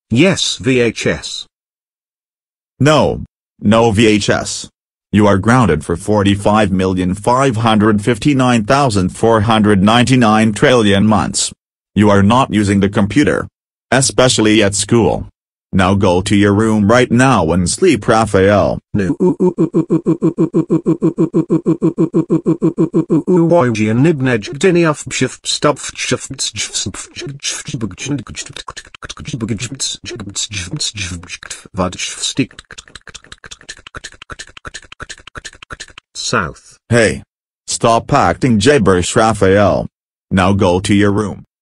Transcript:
Yes VHS. No. No VHS. You are grounded for 45,559,499 trillion months. You are not using the computer. Especially at school. Now go to your room right now and sleep, Raphael. No. South. Hey. Stop acting gibberish, Raphael. Now go to your room.